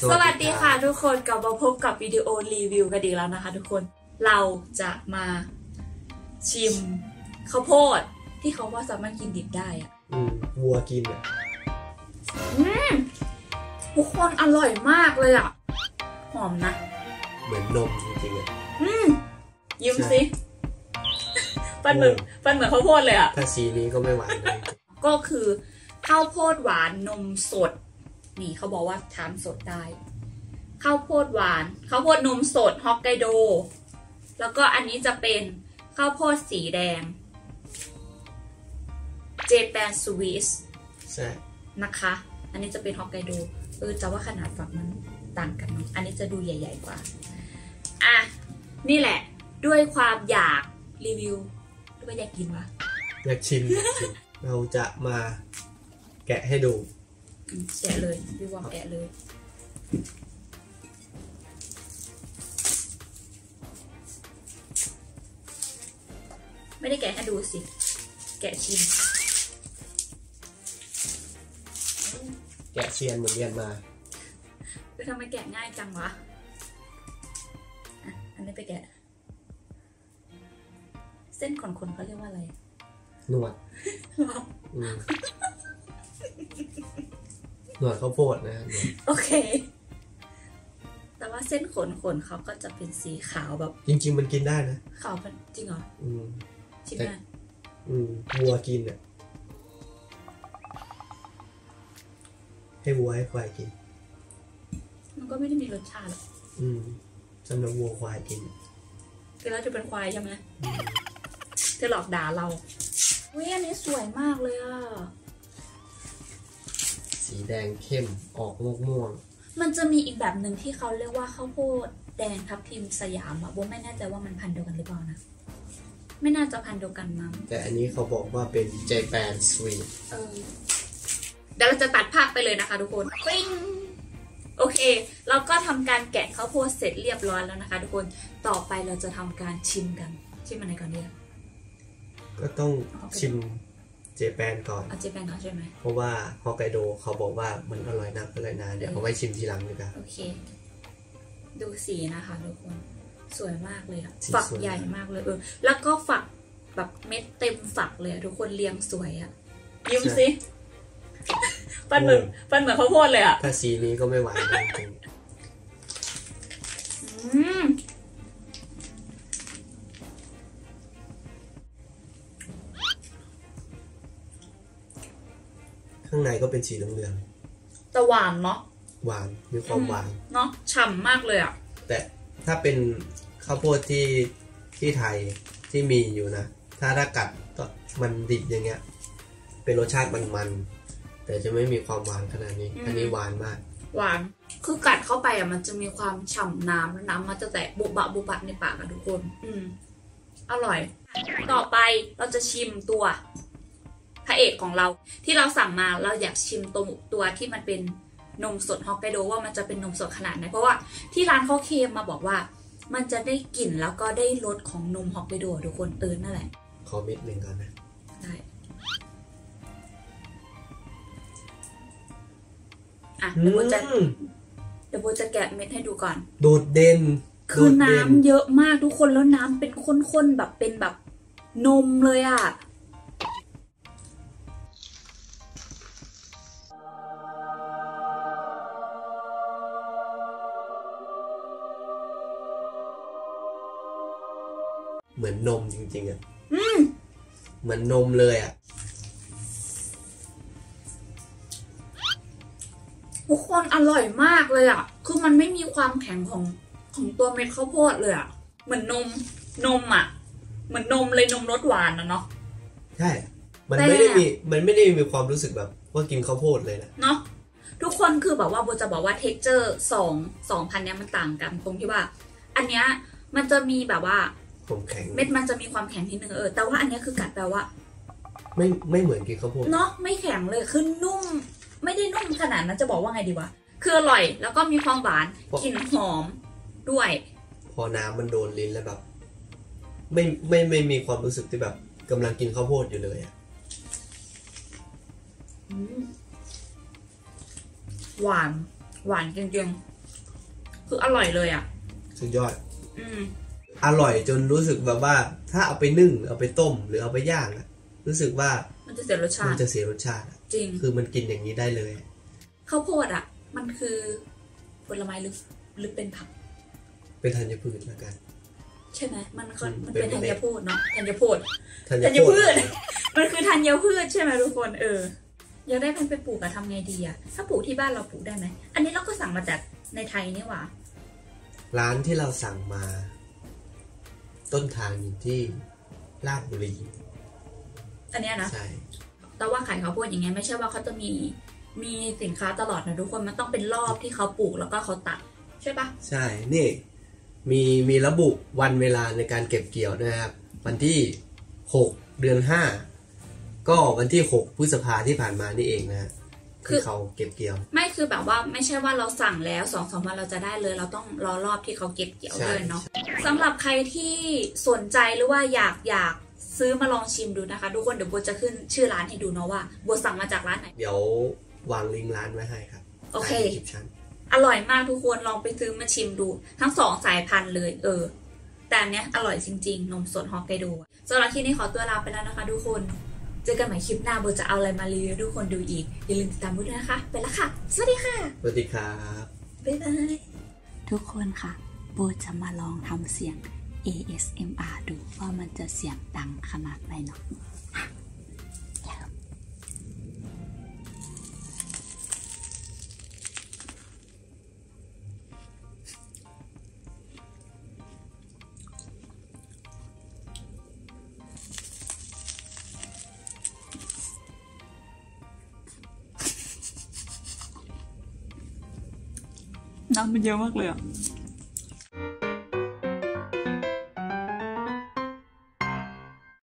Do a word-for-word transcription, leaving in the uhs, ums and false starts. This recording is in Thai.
สวัสดีค่ะทุกคนกลับมาพบกับวิดีโอรีวิวกันอีกแล้วนะคะทุกคนเราจะมาชิมข้าวโพดที่เขาว่าสามารถกินดิบได้อ่ะอืมวัวกินอ่ะอืมทุกคนอร่อยมากเลยอ่ะหอมนะเหมือนนมจริงๆอ่ะอืมยิ้มสิปันเหมือนปันเหมือนข้าวโพดเลยอ่ะถ้าสีนี้ก็ไม่หวานเลยก็คือข้าวโพดหวานนมสดนี่เขาบอกว่าทานสดได้ข้าวโพดหวานข้าวโพดนมสดฮอกไกโดแล้วก็อันนี้จะเป็นข้าวโพดสีแดงเจแปนสวิสใช่นะคะอันนี้จะเป็นฮอกไกโดเออจะว่าขนาดฝักมันต่างกันเนาะอันนี้จะดูใหญ่ๆกว่าอ่ะนี่แหละด้วยความอยากรีวิวด้วยอยากกินวะอยากชิมเราจะมาแกะให้ดูแกะเลยพี่วอมแกะเลยไม่ได้แกะให้ดูสิแกะชิมแกะเซียนเหมือนเรียนมาไปทำไมแกะง่ายจังวะอ่ะอันนี้ไปแกะเส้นขนๆเขาเรียกว่าอะไรหนวดหนวดข้าวโพดนะโอเคแต่ว่าเส้นขนขนเขาก็จะเป็นสีขาวแบบจริงๆมันกินได้นะขาวเป็นจริงเหรออืมชิมได้อืมวัวกินอ่ะให้วัวให้ควายกินมันก็ไม่ได้มีรสชาติหรอกอืมสำหรับวัวควายกินคือเราจะเป็นควายใช่ไหมเธอหลอกด่าเราเว้ยอันนี้สวยมากเลยอ่ะสีแดงเข้มออกม่วงๆมันจะมีอีกแบบหนึ่งที่เขาเรียกว่าข้าวโพดแดงทับทิมสยามอ่ะโบไม่แน่ใจว่ามันพันธุ์เดียวกันหรือเปล่านะไม่น่าจะพันธุ์เดียวกันมั้งแต่อันนี้เขาบอกว่าเป็นเจแปนสวีทเออเดี๋ยวเราจะตัดภาพไปเลยนะคะทุกคนปิ้งโอเคเราก็ทำการแกะข้าวโพดเสร็จเรียบร้อยแล้วนะคะทุกคนต่อไปเราจะทำการชิมกันชิมอะไรก่อนดีก็ต้องชิมเจแปนก่อนเอาเจแปนก่อนใช่ไหมเพราะว่าฮอกไกโดเขาบอกว่ามันอร่อยนักอร่อยนานเดี๋ยวเอาไว้ชิมทีหลังดีกว่าโอเคดูสีนะคะทุกคนสวยมากเลยอะฝักใหญ่มากเลยเออแล้วก็ฝักแบบเม็ดเต็มฝักเลยทุกคนเรียงสวยอะยิ้มสิปันเหมือนปันเหมือนข้าวโพดเลยอะถ้าสีนี้ก็ไม่หวานเลยจริงอืมข้างในก็เป็นสีเหลืองๆแต่หวานเนาะหวานมีความหวานเนาะฉ่ำมากเลยอะแต่ถ้าเป็นข้าวโพดที่ที่ไทยที่มีอยู่นะถ้าถ้ากัดมันดิบอย่างเงี้ยเป็นรสชาติมันๆแต่จะไม่มีความหวานขนาดนี้อันนี้หวานมากหวานคือกัดเข้าไปอ่ะมันจะมีความฉ่ำน้ำแล้วน้ำมันจะแตกบุบะบุบะในปากอ่ะทุกคนอืมอร่อยต่อไปเราจะชิมตัวพระเอกของเราที่เราสั่งมาเราอยากชิมตัวตัวที่มันเป็นนมสดฮอกไกโดว่ามันจะเป็นนมสดขนาดไหนเพราะว่าที่ร้านเขาเคลมมาบอกว่ามันจะได้กลิ่นแล้วก็ได้รสของนมฮอกไกโดทุกคนตื่นนั่นแหละขอเม็ดหนึ่งก่อนนะได้อ่ะเดี๋ยวโบจะเดี๋ยวโบจะแกะเม็ดให้ดูก่อนโดดเด่นคือน้ำเยอะมากทุกคนแล้วน้ำเป็นข้นๆแบบเป็นแบบนมเลยอ่ะเหมือนนมจริงๆอ่ะเหมือนนมเลยอ่ะทุกคนอร่อยมากเลยอ่ะคือมันไม่มีความแข็งของของตัวเม็ดข้าวโพดเลยอ่ะเหมือนนมนมอ่ะเหมือนนมเลยนมรสหวานนะเนาะใช่มันไม่ได้มีมันไม่ได้มีความรู้สึกแบบว่ากินข้าวโพดเลยนะเนาะทุกคนคือแบบว่าโบจะบอกว่าเท็กเจอร์สองสองพันเนี้ยมันต่างกันตรงที่ว่าอันเนี้ยมันจะมีแบบว่าเม็ดมันจะมีความแข็งนิดนึงเออแต่ว่าอันนี้คือกัดแปลว่าไม่ไม่เหมือนกินข้าวโพดเนาะไม่แข็งเลยคือนุ่มไม่ได้นุ่มขนาดนั้นจะบอกว่าไงดีวะคืออร่อยแล้วก็มีความหวานกลิ่นหอมด้วยพอน้ำมันโดนลิ้นแล้วแบบไม่ไม่ไม่มีความรู้สึกที่แบบกำลังกินข้าวโพดอยู่เลยอ่ะหวานหวานจริงคืออร่อยเลยอ่ะสุดยอดอืมอร่อยจนรู้สึกแบบว่า ถ้าเอาไปนึ่งเอาไปต้มหรือเอาไปย่างอะรู้สึกว่ามันจะเสียรสชาติมันจะเสียรสชาติจริงคือมันกินอย่างนี้ได้เลยข้าวโพดอ่ะมันคือผลไม้หรือหรือเป็นผักเป็นธัญพืชแล้วกันใช่ไหมมันมันเป็นธัญพืชเนาะธัญพืชธัญพืชมันคือธัญพืชใช่ไหมทุกคนเอออยากได้มันไปปลูกอะทำไงดีอะถ้าปลูกที่บ้านเราปลูกได้ไหมอันนี้เราก็สั่งมาจากในไทยนี่หว่าร้านที่เราสั่งมา ต้นทางอยู่ที่ราชบุรีอันนี้นะใช่แต่ว่าขายข้าวโพดอย่างเงี้ยไม่ใช่ว่าเขาจะมีมีสินค้าตลอดนะทุกคนมันต้องเป็นรอบที่เขาปลูกแล้วก็เขาตัดใช่ปะใช่นี่มีมีระบุวันเวลาในการเก็บเกี่ยวนะครับวันที่หกเดือนห้าก็วันที่หกพฤษภาที่ผ่านมานี่เองนะคือเขาเก็บเกี่ยวไม่คือแบบว่าไม่ใช่ว่าเราสั่งแล้วสองสามวันเราจะได้เลยเราต้องรอรอบที่เขาเก็บเกี่ยวเลยเนาะสำหรับใครที่สนใจหรือว่าอยากอยากซื้อมาลองชิมดูนะคะทุกคนเดี๋ยวโบจะขึ้นชื่อร้านให้ดูเนาะว่าโบสั่งมาจากร้านไหนเดี๋ยววางลิงก์ร้านไว้ให้ครับโอเคอร่อยมากทุกคนลองไปซื้อมาชิมดูทั้งสองสายพันธุ์เลยเออแต่อันเนี้ยอร่อยจริงๆนมสดฮอกไกโดสำหรับที่นี้ขอตัวลาไปแล้วนะคะทุกคนเจอกันใหม่คลิปหน้าโบจะเอาอะไรมารีวิวทุกคนดูอีกอย่าลืมติดตามโบด้วยนะคะไปแล้วค่ะสวัสดีค่ะสวัสดีครับบ๊ายบายทุกคนค่ะโบจะมาลองทำเสียง เอ เอส เอ็ม อาร์ ดูว่ามันจะเสียงดังขนาดไหนเนาะน้ำมันเยอะมากเลยอ่ะ